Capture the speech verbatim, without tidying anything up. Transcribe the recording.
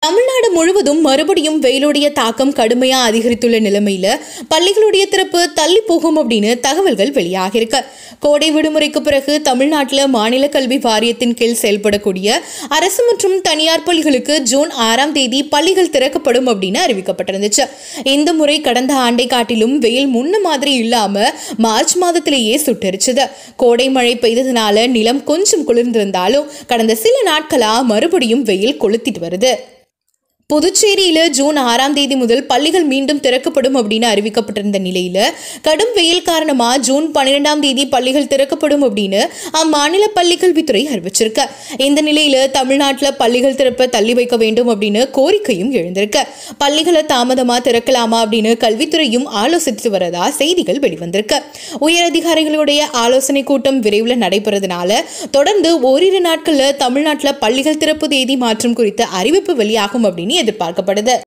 தமிழ்நாடு முழுவதும் மறுபடியும் வெயிலுடைய தாக்கம் கடுமையா அதிகரித்துள்ள நிலைமையில பள்ளிகளுடைய திறப்பு தள்ளி போகும் அப்படின்னு தகவல்கள் வெளியாகிருக்கு. கோடை விடுமுறைக்கு பிறகு தமிழ்நாட்டில் மாநில கல்வி வாரியத்தின் கீழ் செயல்படக்கூடிய அரசு மற்றும் தனியார் பள்ளிகளுக்கு ஜூன் ஆறாம் தேதி பள்ளிகள் திறக்கப்படும் அப்படின்னு அறிவிக்கப்பட்டிருந்துச்சு. இந்த முறை கடந்த ஆண்டை காட்டிலும் வெயில் முன்ன மாதிரி இல்லாம மார்ச் மாதத்திலேயே சுட்டரிச்சது. கோடை மழை பெய்ததுனால நிலம் கொஞ்சம் குளிர்ந்திருந்தாலும் கடந்த சில நாட்களா மறுபடியும் வெயில் கொளுத்திட்டு வருது. புதுச்சேரியில ஜூன் ஆறாம் தேதி முதல் பள்ளிகள் மீண்டும் திறக்கப்படும் அப்படின்னு அறிவிக்கப்பட்டிருந்த நிலையில கடும் வெயில் காரணமா ஜூன் பன்னிரெண்டாம் தேதி பள்ளிகள் திறக்கப்படும் அப்படின்னு அம்மாநில பள்ளிக்கல்வித்துறை அறிவிச்சிருக்கு. இந்த நிலையில தமிழ்நாட்டில் பள்ளிகள் திறப்ப தள்ளி வைக்க வேண்டும் அப்படின்னு கோரிக்கையும் எழுந்திருக்கு. பள்ளிகளை தாமதமா திறக்கலாமா அப்படின்னு கல்வித்துறையும் ஆலோசித்து வரதா செய்திகள் வெளிவந்திருக்கு. உயரதிகாரிகளுடைய ஆலோசனை கூட்டம் விரைவில் நடைபெறதுனால தொடர்ந்து ஓரிரு நாட்கள்ல தமிழ்நாட்டில் பள்ளிகள் திறப்பு தேதி மாற்றம் குறித்த அறிவிப்பு வெளியாகும் அப்படின்னு எதிர்பார்க்கப்படுது.